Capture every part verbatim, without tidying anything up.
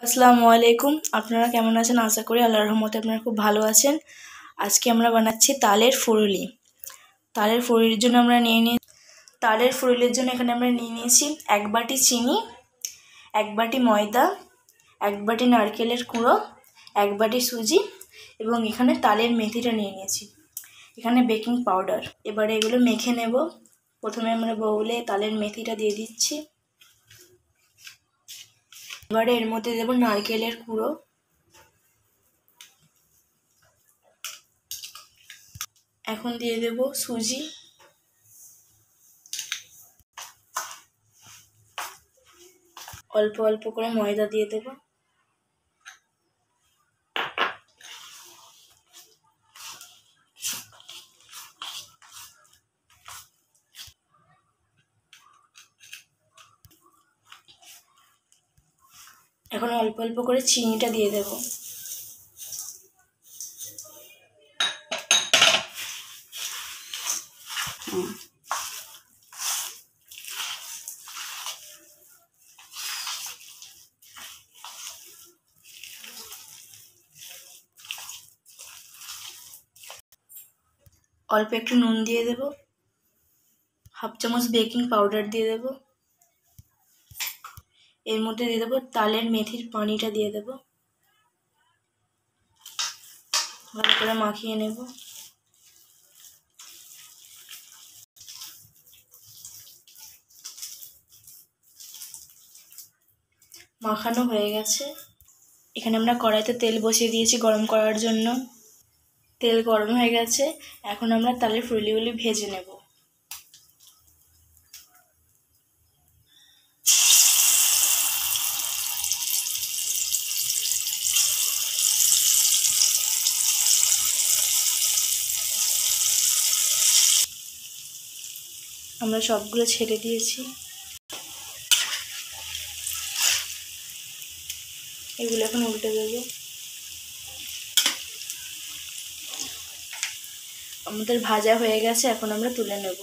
আসসালামু আলাইকুম। আপনারা কেমন আছেন? আশা করি আল্লাহর রহমতে আপনারা খুব ভালো আছেন। আজকে আমরা বানাচ্ছি তালের ফুরুলি। তালের ফুরুলির জন্য আমরা নিয়ে নিই তালের ফুরুলির জন্য এখানে আমরা নিয়ে নিয়েছি এক বাটি চিনি, এক বাটি ময়দা, এক বাটি নারকেলের কুঁড়ো, এক বাটি সুজি এবং এখানে তালের মেথিটা নিয়ে নিয়েছি। এখানে বেকিং পাউডার। এবারে এগুলো মেখে নেব। প্রথমে আমরা বাউলে তালের মেথিটা দিয়ে দিচ্ছি। এবারে এর মধ্যে দেব নারকেলের কুঁড়ো, এখন দিয়ে দেব সুজি, অল্প অল্প করে ময়দা দিয়ে দেব, এখন অল্প অল্প করে চিনিটা দিয়ে দেব। অল্প একটু নুন দিয়ে দেব, হাফ চামচ বেকিং পাউডার দিয়ে দেব, এর মধ্যে দিয়ে দেবো তালের মেথির পানিটা দিয়ে দেব, ভালো করে মাখিয়ে নেব। মাখানো হয়ে গেছে। এখানে আমরা কড়াইতে তেল বসিয়ে দিয়েছি গরম করার জন্য। তেল গরম হয়ে গেছে, এখন আমরা তালের ফুরুলিগুলি ভেজে নেব। আমরা সবগুলো ছেড়ে দিয়েছি। এগুলো এখন উল্টে দেবো। আমাদের ভাজা হয়ে গেছে, এখন আমরা তুলে নেব।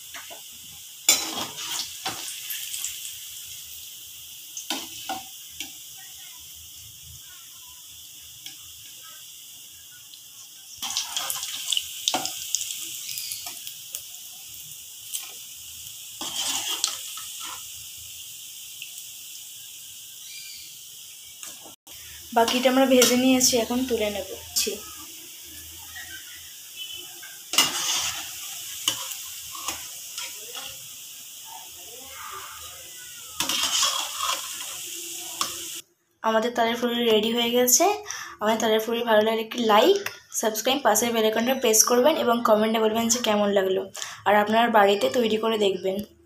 বাকিটা আমরা ভেজে নিয়েছি, এখন তুলে নেব। আমাদের তালের ফুরুলি রেডি হয়ে গেছে। আমাদের তালের ফুরুলি ভালো লাগলে একটি লাইক, সাবস্ক্রাইব, পাশের বেল আইকনটা প্রেস করবেন এবং কমেন্টে বলবেন যে কেমন লাগলো। আর আপনার বাড়িতে তৈরি করে দেখবেন।